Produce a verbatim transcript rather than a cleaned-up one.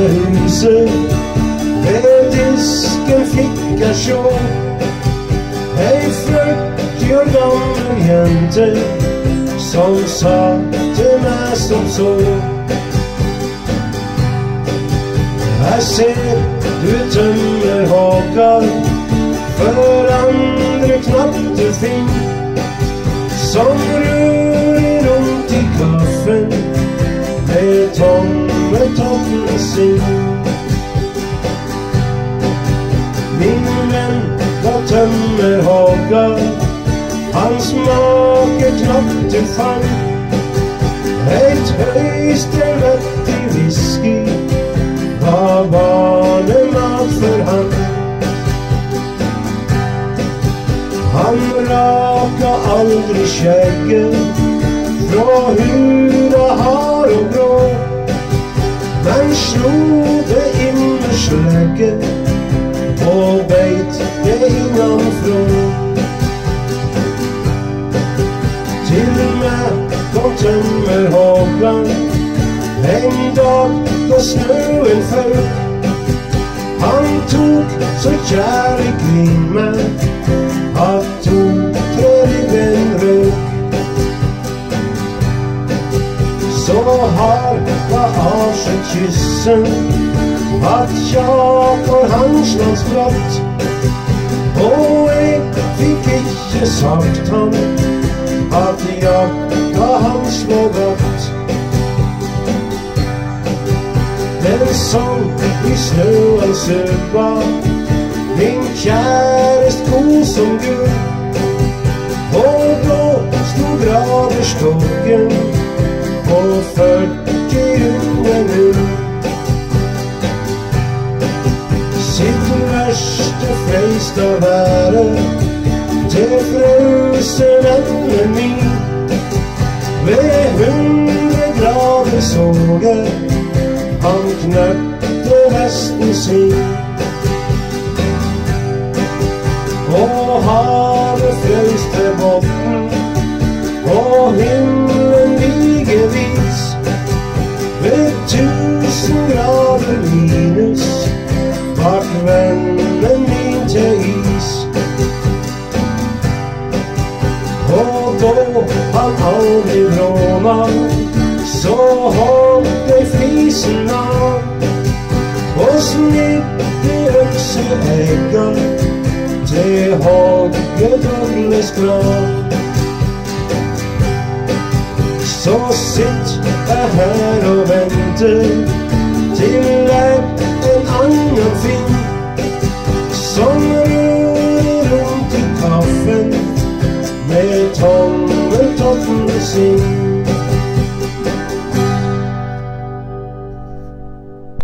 huset ved disken fikk jeg sjå ei førti år gammel jente som sa til meg som så: jeg ser du tømmer Håkon, for andre knapt du finner, som rører rundt i kaffen med tommetotten sin. Min venn, hva tømmer Håkon, han smaker knapt du fant. Et høyster vettig whisky var barnemat for han. Han raka aldri skjegget fra hura hard og grå, men slo det inn med slegget og beit det innanfra. Til meg kom tømmer Håkon en dag da snøen føk. Han tok så kjærlig i meg at to-tre ribben røk. Så hard var avskjedskyssen at Jakob han slås glatt, og jeg fikk ikke sagt han at jakka han slå godt. Den sang i snøen søpa, min kjærest god som gull, og da sto graderstokken på førti under null. Sitt verste freist av været til frøsen ende min, ved hundre grader såger han knøtte hesten sin. Og havet frøs til botten, og himmelen ligevis, ved tusen grader minus vart vennen min til is. Og da han aldri bråna, så holdt de flisen av, og snidde økseegga til hogget Douglas grav. Så sitt jeg her og venter til jeg en annen finn, som rører rundt i kaffen med tommetotten sin.